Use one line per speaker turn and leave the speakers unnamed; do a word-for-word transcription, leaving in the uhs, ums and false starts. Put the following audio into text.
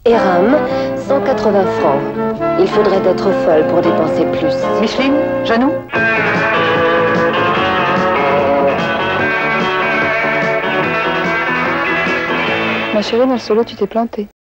Eram, cent quatre-vingts francs. Il faudrait être folle pour dépenser plus.
Micheline, Janou? Ma chérie, dans le solo, tu t'es plantée.